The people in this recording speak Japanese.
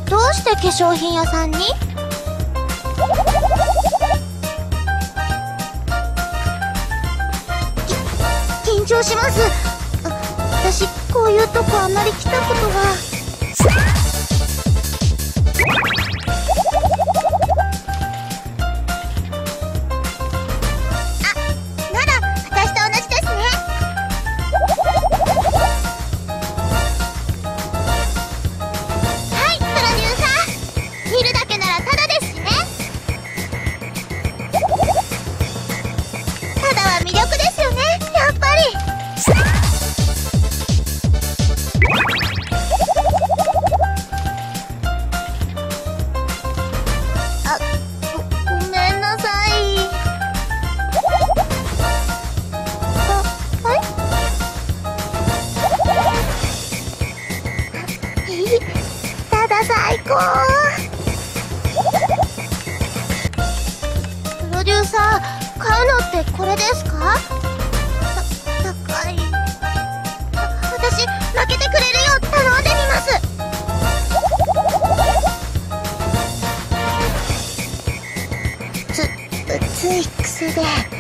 どうして化粧品屋さんに？緊張します。私こういうとこあんまり来たことが。なら私と同じですね。はい、プロデューサー、見るだけならタダですしね。タダは魅力ですよね、やっぱり。ごめんなさい。はい。ただ最高。プロデューサー、買うのってこれですか？高い。私負けてくれるよ、頼んでみます。つい癖で。